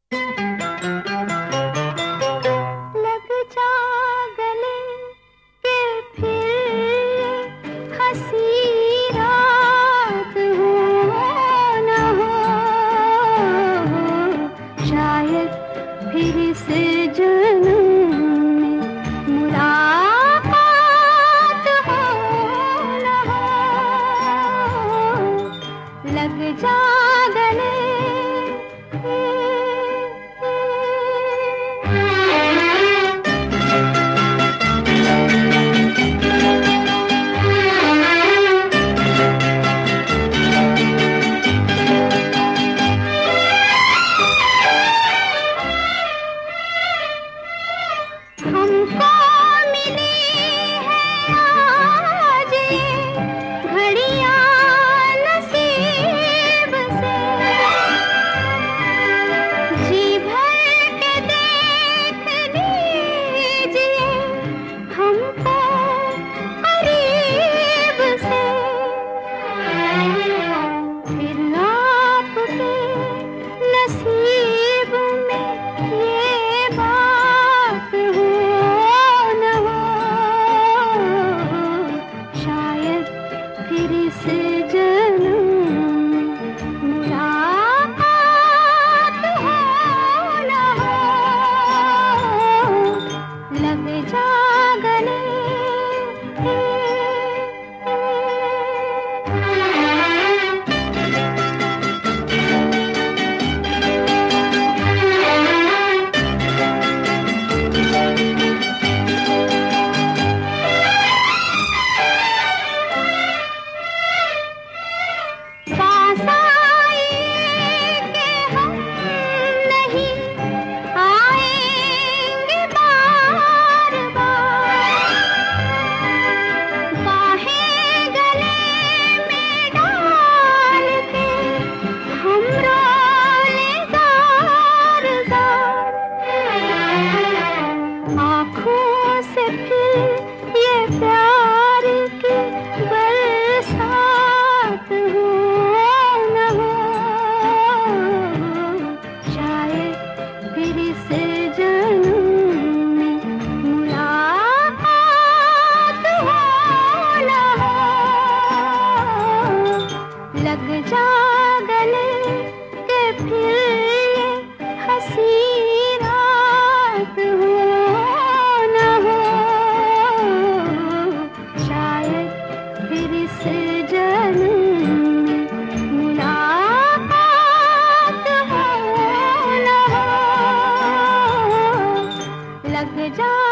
लग जा गले के फिर हंसी रात हो न हो, शायद फिर से जन्म में मुलाकात हो न हो। लग जा गले हमको मिली है आज ये घड़ियां नसीब से, जी भर के देख लीजिए हमको करीब से। फिर आपके नसीब में ये बात हो न हो, शायद फिर से जन्म में मुलाकात हो न हो। लग जा गले पास आए कि हम नहीं आएंगे बार बार, बाहें गले में डाल के हम रोले ज़ार ज़ार। आँखों से फिर ये प्यार की बरसात हो न हो, शायद फिर से जन्म में मुलाकात हो न हो। लग जा गले के फिर ये हंसी रात हो न हो, शायद फिर से जन्म में मुलाकात हो न हो। लग जा